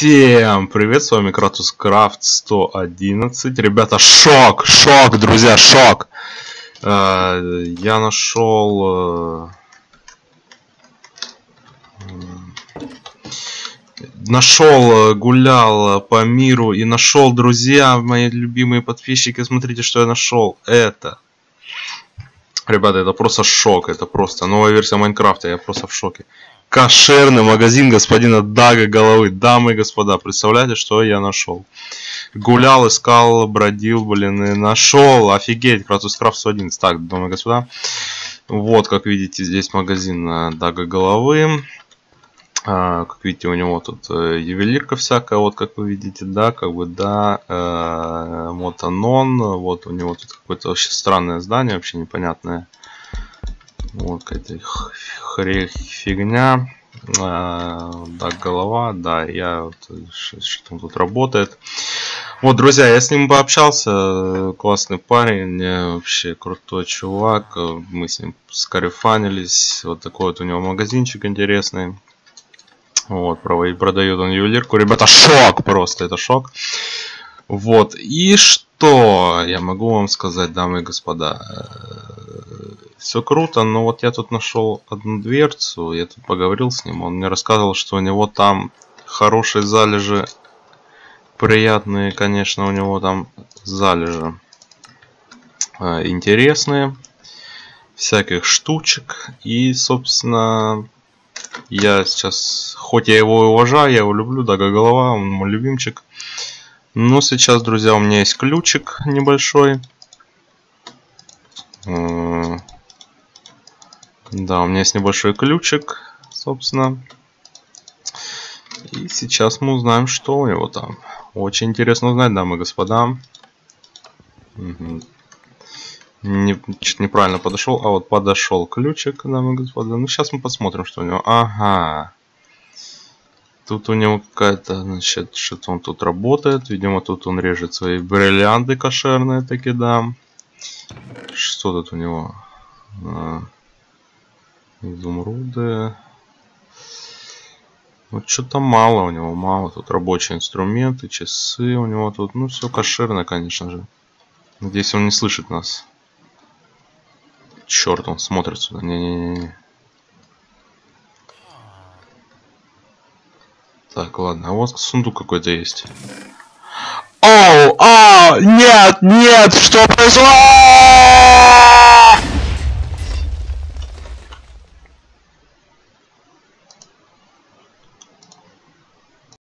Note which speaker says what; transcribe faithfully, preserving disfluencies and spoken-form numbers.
Speaker 1: Всем привет, с вами Кратус Крафт сто одиннадцать. Ребята, шок, шок, друзья, шок. Э, я нашел... Э, нашел, гулял по миру и нашел, друзья, мои любимые подписчики, смотрите, что я нашел. Это... Ребята, это просто шок, это просто новая версия Майнкрафта, я просто в шоке. Кошерный магазин господина Дага Головы. Дамы и господа, представляете, что я нашел? Гулял, искал, бродил, блин, и нашел. Офигеть, Кратус Крафт сто одиннадцать. Так, дамы и господа. Вот, как видите, здесь магазин Дага Головы. А, как видите, у него тут э, ювелирка всякая, вот как вы видите, да, как бы, да, э, вот он, вот у него тут какое-то вообще странное здание, вообще непонятное. Вот какая-то фигня. А, да, голова, да, я вот, что-то тут работает. Вот, друзья, я с ним пообщался, классный парень, вообще крутой чувак, мы с ним скарифанились, вот такой вот у него магазинчик интересный. Вот, продает он ювелирку, ребята, шок просто, это шок. Вот, и что я могу вам сказать, дамы и господа? Все круто, но вот я тут нашел одну дверцу, я тут поговорил с ним, он мне рассказывал, что у него там хорошие залежи, приятные, конечно, у него там залежи интересные, всяких штучек, и, собственно, я сейчас, хоть я его уважаю, я его люблю, Дага Голова, он мой любимчик, но сейчас, друзья, у меня есть ключик небольшой. Да, у меня есть небольшой ключик, собственно. И сейчас мы узнаем, что у него там. Очень интересно узнать, дамы и господа. Угу. Не, чуть неправильно подошел, а вот подошел ключик, дамы и господа. Ну, сейчас мы посмотрим, что у него. Ага. Тут у него какая-то, значит, что-то он тут работает. Видимо, тут он режет свои бриллианты кошерные, таки, да. Что тут у него? Изумруды. Вот что-то мало у него, мало. Тут рабочие инструменты, часы у него тут. Ну, все кошерно, конечно же. Надеюсь, он не слышит нас. Черт, он смотрит сюда. Не-не-не. Так, ладно. А у вас сундук какой-то есть. Оу! А! Нет! Нет! Что произошло?